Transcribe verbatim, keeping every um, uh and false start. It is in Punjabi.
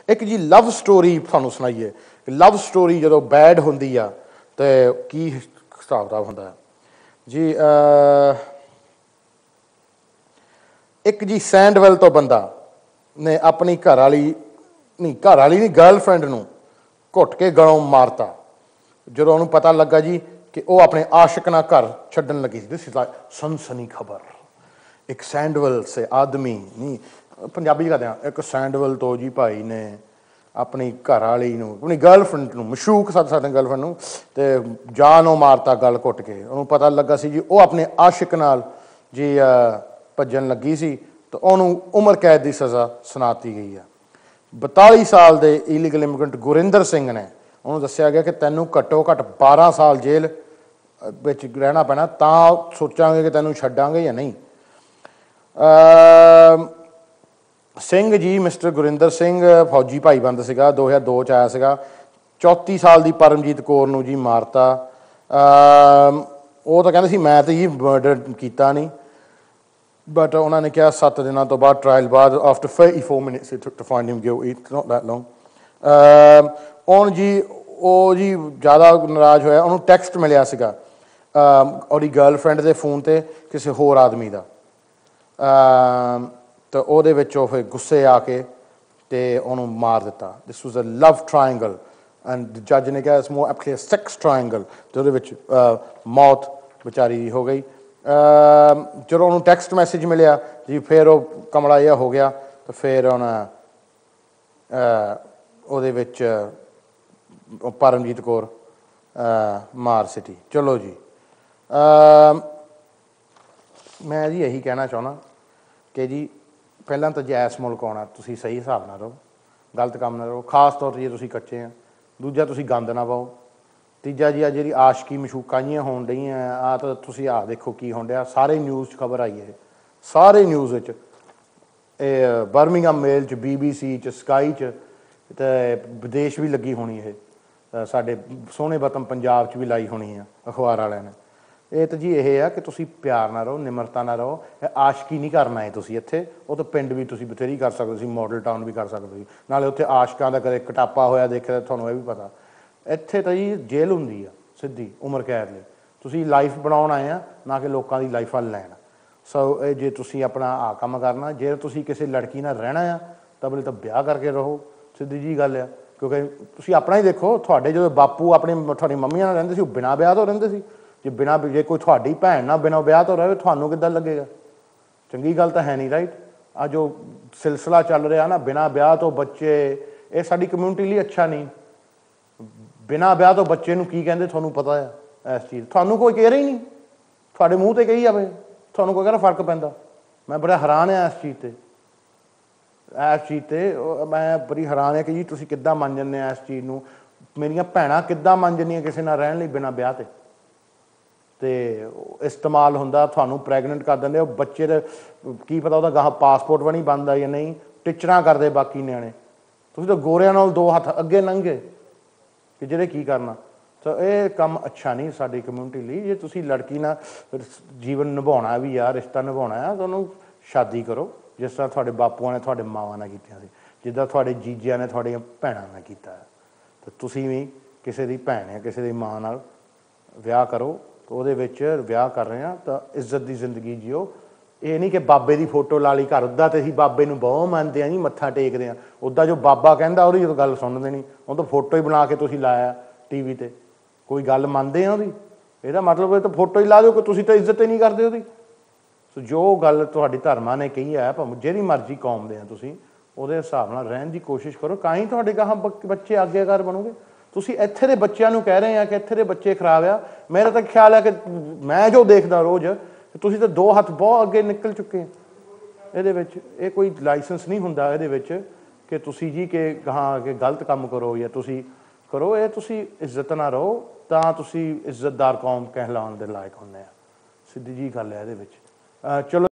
एक जी लव स्टोरी थानू सुनाइए। लव स्टोरी जो बैड होंदी आ तो की हिसाब किताब होंदा है जी। एक जी सैंडवेल तो बंदा ने अपनी घर वाली नहीं घर वाली नहीं गर्लफ्रेंड नूं घुट के गलों मारता जो उन्होंने पता लगा जी कि वह अपने आशिक नाल घर छड्डन लगी सी। दिस इज लाइक सनसनी खबर। एक सैंडवेल से आदमी नहीं पंजाबी कहते हैं एक सैंडवेल तो जी भाई ने अपनी घर वाली नूं अपनी गर्लफ्रेंड नूं मशूक सद सकते गर्लफ्रेंड नूं ते जानो मारता गल घुट के। उन्होंने पता लगा सी जी वह अपने आशिक नाल जी भज्जन लगी सी तो उन्होंने उम्र कैद की सज़ा सुनाती गई है। बताली साल के इलीगल इमिग्रेंट गुरिंदर सिंह ने उन्होंने दसिया गया कि तैनूं घट्टो घट्ट बारह साल जेल विच रहना पैना तां सोचांगे कि तैनूं छड्डांगे या नहीं। सिंह जी मिस्टर गुरिंदर सिंह फौजी भाईबंद सीगा दो हज़ार दो च आया सीगा। चौंती साल की परमजीत कौर नूं जी मारता। वो तो कहते सी मैं तो जी मर्डर किया नहीं बट उन्होंने कहा सत्त दिनों तो बाद ट्रायल बाद after thirty four minutes to find him guilty it's not that long. हुण जी वो जी ज़्यादा नाराज़ होया उन्होंने टैक्सट मिलिया सीगा और गर्लफ्रेंड के फोन पर किसी होर आदमी का तो ਉਹਦੇ ਵਿੱਚ ਉਹ ਫਿਰ ਗੁੱਸੇ ਆ ਕੇ ਤੇ ਉਹਨੂੰ ਮਾਰ ਦਿੱਤਾ। ਦਿਸ ਵਾਸ ਅ ਲਵ ਟ੍ਰਾਇੰਗਲ ਐਂਡ ਜੱਜ ਨੇ ਕਿਹਾ ਇਸ ਮੋਰ ਐਪਲੀ ਸੈਕਸ ਟ੍ਰਾਇੰਗਲ ਤੇ ਉਹਦੇ ਵਿੱਚ ਮੌਤ ਵਿਚਾਰੀ ਦੀ ਹੋ ਗਈ। ਜਦੋਂ ਉਹਨੂੰ ਟੈਕਸਟ ਮੈਸੇਜ ਮਿਲਿਆ ਜੀ ਫਿਰ ਉਹ ਕਮਲਾ ਜਿਹਾ ਹੋ ਗਿਆ ਤੇ ਫਿਰ ਹੁਣ ਉਹਦੇ ਵਿੱਚ ਪਰਮਜੀਤ ਕੌਰ ਮਾਰ ਸਿੱਟੀ। ਚਲੋ ਜੀ ਮੈਂ ਜੀ ਇਹੀ ਕਹਿਣਾ ਚਾਹੁੰਦਾ कि जी पहला तो जैस मुल्क आना तुसी सही हिसाब ना रहो गलत काम ना रहो खास तौर पर जे तुसी कच्चे हैं। दूजा तुसी गंद ना पाओ। तीजा जी आ जी आशकी मशूका जियां होण डईयां आ तो तुसी आ देखो की होण डिया सारे न्यूज़ खबर आई है सारे न्यूज़ विच बर्मिंघम मेल च बी बी सी च स्काई च ते विदेश भी लगी होनी है साडे सोहने वतन पंजाब च भी लाई होनी है अखबार वालियां ने। ਇਹ ਤਾਂ ਜੀ ਇਹ ਆ ਕਿ ਤੁਸੀਂ ਪਿਆਰ ਨਾਲ ਰਹੋ ਨਿਮਰਤਾ ਨਾਲ ਰਹੋ। ਆਸ਼ਕੀ ਨਹੀਂ ਕਰਨਾ ਹੈ ਤੁਸੀਂ ਇੱਥੇ ਉਹ ਤਾਂ ਪਿੰਡ ਵੀ ਤੁਸੀਂ ਬਥੇਰੀ ਕਰ ਸਕਦੇ ਸੀ ਮਾਡਲ ਟਾਊਨ ਵੀ ਕਰ ਸਕਦੇ ਸੀ ਨਾਲੇ ਉੱਥੇ ਆਸ਼ਕਾਂ ਦਾ ਕਦੇ ਕਟਾਪਾ ਹੋਇਆ ਦੇਖਿਆ ਤੁਹਾਨੂੰ ਇਹ ਵੀ ਪਤਾ। ਇੱਥੇ ਤਾਂ ਜੀ ਜੇਲ੍ਹ ਹੁੰਦੀ ਆ ਸਿੱਧੀ ਉਮਰ ਕੈਦ ਲਈ। ਤੁਸੀਂ ਲਾਈਫ ਬਣਾਉਣ ਆਏ ਆ ਨਾ ਕਿ ਲੋਕਾਂ ਦੀ ਲਾਈਫ ਵੱਲ ਲੈਣ। ਸੋ ਇਹ ਜੇ ਤੁਸੀਂ ਆਪਣਾ ਆ ਕੰਮ ਕਰਨਾ ਜੇ ਤੁਸੀਂ ਕਿਸੇ ਲੜਕੀ ਨਾਲ ਰਹਿਣਾ ਆ ਤਾਂ ਬਲੇ ਤਾਂ ਵਿਆਹ ਕਰਕੇ ਰਹੋ ਸਿੱਧੀ ਜੀ ਗੱਲ ਆ। ਕਿਉਂਕਿ ਤੁਸੀਂ ਆਪਣਾ ਹੀ ਦੇਖੋ ਤੁਹਾਡੇ ਜਦੋਂ ਬਾਪੂ ਆਪਣੀ ਤੁਹਾਡੀ ਮੰਮੀਆਂ ਨਾਲ ਰਹਿੰਦੇ ਸੀ ਉਹ ਬਿਨਾਂ ਵਿਆਹ ਤੋਂ ਰਹਿੰਦੇ ਸੀ। ਜੇ ਬਿਨਾਂ ਜੇ ਕੋਈ ਤੁਹਾਡੀ ਭੈਣ ਨਾਲ ਬਿਨਾਂ ਵਿਆਹ ਤੋਂ ਰਹੇ ਤੁਹਾਨੂੰ ਕਿੱਦਾਂ ਲੱਗੇਗਾ। ਚੰਗੀ ਗੱਲ ਤਾਂ ਹੈ ਨਹੀਂ ਰਾਈਟ। ਆ ਜੋ ਸਿਲਸਿਲਾ ਚੱਲ ਰਿਹਾ ਨਾ ਬਿਨਾਂ ਵਿਆਹ ਤੋਂ ਬੱਚੇ ਇਹ ਸਾਡੀ ਕਮਿਊਨਿਟੀ ਲਈ ਅੱਛਾ ਨਹੀਂ। ਬਿਨਾਂ ਵਿਆਹ ਤੋਂ ਬੱਚੇ ਨੂੰ ਕੀ ਕਹਿੰਦੇ ਤੁਹਾਨੂੰ ਪਤਾ ਆ ਇਸ ਚੀਜ਼ ਤੁਹਾਨੂੰ ਕੋਈ ਕਹਿ ਰਿਹਾ ਹੀ ਨਹੀਂ ਤੁਹਾਡੇ ਮੂੰਹ 'ਤੇ ਕਹੀ ਜਾਵੇ ਤੁਹਾਨੂੰ ਕੋਈ ਕਹਿੰਦਾ ਫਰਕ ਪੈਂਦਾ। ਮੈਂ ਬੜਾ ਹੈਰਾਨ ਹਾਂ ਇਸ ਚੀਜ਼ 'ਤੇ ਇਸ ਚੀਜ਼ 'ਤੇ ਮੈਂ ਬੜੀ ਹੈਰਾਨ ਹਾਂ ਕਿ ਜੀ ਤੁਸੀਂ ਕਿੱਦਾਂ ਮੰਨ ਜਾਂਦੇ ਆ ਇਸ ਚੀਜ਼ ਨੂੰ। ਮੇਰੀਆਂ ਭੈਣਾਂ ਕਿੱਦਾਂ ਮੰਨ ਜਾਂਦੀਆਂ ਕਿਸੇ ਨਾਲ ਰਹਿਣ ਲਈ ਬਿਨਾਂ ਵਿਆਹ 'ਤੇ ਤੇ ਇਸਤੇਮਾਲ ਹੁੰਦਾ ਤੁਹਾਨੂੰ ਪ੍ਰੈਗਨੈਂਟ ਕਰ ਦਿੰਦੇ ਉਹ ਬੱਚੇ ਦੇ ਕੀ ਪਤਾ ਉਹਦਾ ਗਾਹ ਪਾਸਪੋਰਟ ਵੀ ਨਹੀਂ ਬਣਦਾ ਜਾਂ ਨਹੀਂ ਟੀਚਰਾਂ ਕਰਦੇ ਬਾਕੀ ਨਿਆਣੇ। ਤੁਸੀਂ ਤਾਂ ਗੋਰਿਆਂ ਨਾਲ ਦੋ ਹੱਥ ਅੱਗੇ ਲੰਘੇ ਕਿ ਜਿਹੜੇ ਕੀ ਕਰਨਾ। ਤਾਂ ਇਹ ਕੰਮ ਅੱਛਾ ਨਹੀਂ ਸਾਡੀ ਕਮਿਊਨਿਟੀ ਲਈ। ਜੇ ਤੁਸੀਂ ਲੜਕੀ ਨਾਲ ਜੀਵਨ ਨਿਭਾਉਣਾ ਵੀ ਆ ਰਿਸ਼ਤਾ ਨਿਭਾਉਣਾ ਆ ਤਾਂ ਉਹਨੂੰ ਸ਼ਾਦੀ ਕਰੋ ਜਿਸ ਤਰ੍ਹਾਂ ਤੁਹਾਡੇ ਬਾਪੂਆਂ ਨੇ ਤੁਹਾਡੇ ਮਾਵਾਂ ਨਾਲ ਕੀਤੀਆਂ ਸੀ ਜਿੱਦਾਂ ਤੁਹਾਡੇ ਜੀਜਿਆਂ ਨੇ ਤੁਹਾਡੀਆਂ ਭੈਣਾਂ ਨਾਲ ਕੀਤਾ। ਤਾਂ ਤੁਸੀਂ ਵੀ ਕਿਸੇ ਦੀ ਭੈਣ ਜਾਂ ਕਿਸੇ ਦੀ ਮਾਂ ਨਾਲ ਵਿਆਹ ਕਰੋ। ਉਹਦੇ ਵਿੱਚ ਵਿਆਹ ਕਰ ਰਹੇ ਹਾਂ ਤਾਂ ਇੱਜ਼ਤ ਦੀ ਜ਼ਿੰਦਗੀ ਜਿਓ। ਇਹ ਨਹੀਂ ਕਿ ਬਾਬੇ ਦੀ ਫੋਟੋ ਲਾ ਲਈ ਘਰ ਉੱਦਾਂ ਤਾਂ ਅਸੀਂ ਬਾਬੇ ਨੂੰ ਬਹੁਤ ਮੰਨਦੇ ਹਾਂ ਜੀ ਮੱਥਾ ਟੇਕਦੇ ਹਾਂ ਉੱਦਾਂ ਜੋ ਬਾਬਾ ਕਹਿੰਦਾ ਉਹਦੀ ਜਦੋਂ ਗੱਲ ਸੁਣਦੇ ਨਹੀਂ ਉਹ ਤਾਂ ਫੋਟੋ ਹੀ ਬਣਾ ਕੇ ਤੁਸੀਂ ਲਾਇਆ ਟੀ ਵੀ 'ਤੇ ਕੋਈ ਗੱਲ ਮੰਨਦੇ ਆ ਉਹਦੀ ਇਹਦਾ ਮਤਲਬ ਇਹ ਤਾਂ ਫੋਟੋ ਹੀ ਲਾ ਦਿਓ ਕਿ ਤੁਸੀਂ ਤਾਂ ਇੱਜ਼ਤ ਹੀ ਨਹੀਂ ਕਰਦੇ ਉਹਦੀ। ਸੋ ਜੋ ਗੱਲ ਤੁਹਾਡੀ ਧਰਮਾਂ ਨੇ ਕਹੀ ਹੈ ਭਾਵੇਂ ਜਿਹੜੀ ਮਰਜ਼ੀ ਕੌਮ ਦੇ ਆ ਤੁਸੀਂ ਉਹਦੇ ਹਿਸਾਬ ਨਾਲ ਰਹਿਣ ਦੀ ਕੋਸ਼ਿਸ਼ ਕਰੋ ਤਾਂ ਹੀ ਤੁਹਾਡੇ ਗਾਹਾਂ ਬੱਚੇ ਆਗਿਆਕਾਰ ਬਣੋਗੇ। ਤੁਸੀਂ ਇੱਥੇ ਦੇ ਬੱਚਿਆਂ ਨੂੰ ਕਹਿ ਰਹੇ ਆ ਕਿ ਇੱਥੇ ਦੇ ਬੱਚੇ ਖਰਾਬ ਆ। ਮੇਰਾ ਤਾਂ ਖਿਆਲ ਹੈ ਕਿ ਮੈਂ ਜੋ ਦੇਖਦਾ ਰੋਜ਼ ਤੁਸੀਂ ਤਾਂ ਦੋ ਹੱਥ ਬਹੁਤ ਅੱਗੇ ਨਿਕਲ ਚੁੱਕੇ ਆ ਇਹਦੇ ਵਿੱਚ। ਇਹ ਕੋਈ ਲਾਇਸੈਂਸ ਨਹੀਂ ਹੁੰਦਾ ਇਹਦੇ ਵਿੱਚ ਕਿ ਤੁਸੀਂ ਜੀ ਕਿ ਗਾਹਾਂ ਕਿ ਗਲਤ ਕੰਮ ਕਰੋ ਜਾਂ ਤੁਸੀਂ ਕਰੋ। ਇਹ ਤੁਸੀਂ ਇੱਜ਼ਤ ਨਾਲ ਰਹੋ ਤਾਂ ਤੁਸੀਂ ਇੱਜ਼ਤਦਾਰ ਕੌਮ ਕਹਿਲਾਉਣ ਦੇ ਲਾਇਕ ਹੁੰਦੇ ਆ। ਸਿੱਧੀ ਜੀ ਗੱਲ ਹੈ ਇਹਦੇ ਵਿੱਚ। ਚਲੋ